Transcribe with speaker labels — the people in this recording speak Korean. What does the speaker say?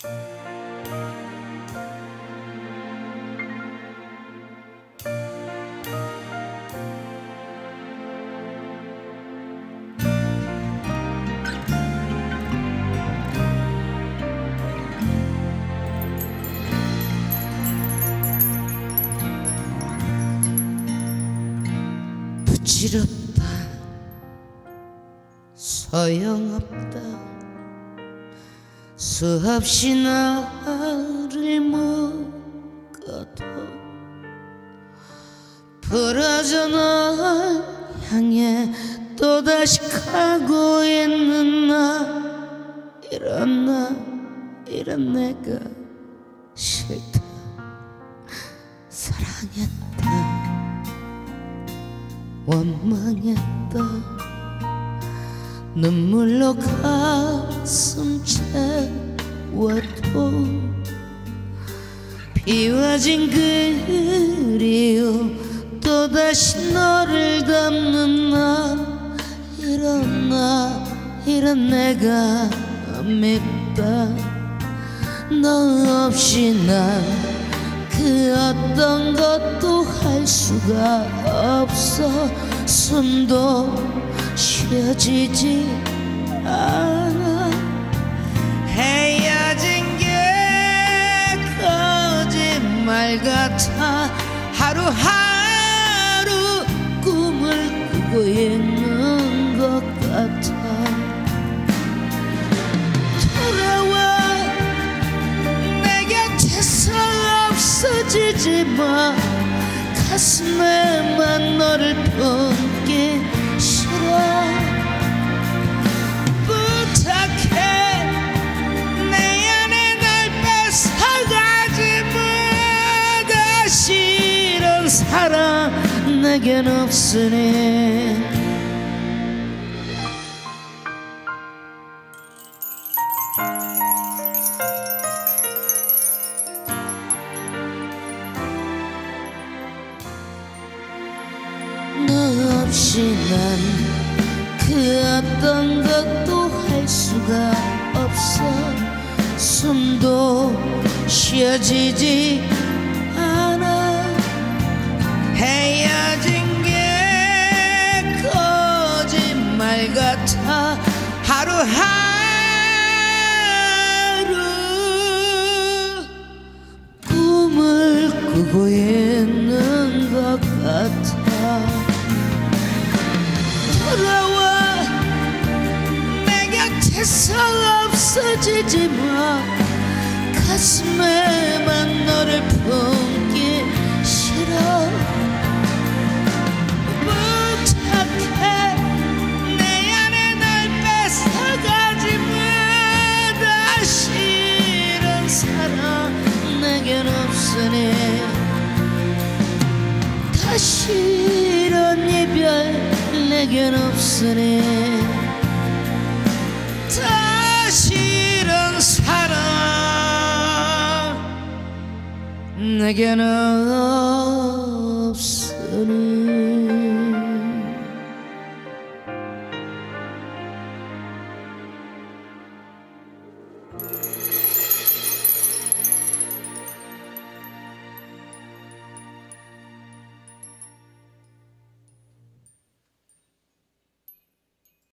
Speaker 1: 부질없다 소용없다 수없이 나를 묶어도 부러져 널 향해 또다시 가고 있는 이런 내가 싫다 사랑했다 원망했다 눈물로 가슴 채워도 비워진 그리움 또다시 너를 담는 이런 내가 밉다 너 없이 난 그 어떤 것도 할 수가 없어 숨도 쉬어지지 않아 헤어진 게 거짓말 같아 하루하루 꿈을 꾸고 있는 것 같아 돌아와 내 곁에서 없어지지 마 가슴에만 너를 품기 싫어 부탁해 내 안에 날 뺏어가지 마 다시 이런 사랑 내겐 없으니 너 없이 난 그 어떤 것도 할 수가 없어 숨도 쉬어지지 않아 헤어진 게 거짓말 같아 하루하루 꿈을 꾸고 있는 것 같아 돌아와 내 곁에서 없어지지 마 가슴에만 너를 품기 싫어 부탁해 내 안에 날 뺏어가지 마 다시 이런 사랑 내겐 없으니 다시 이런 이별 내겐 없으니 다시 이런 사랑 내겐 없으니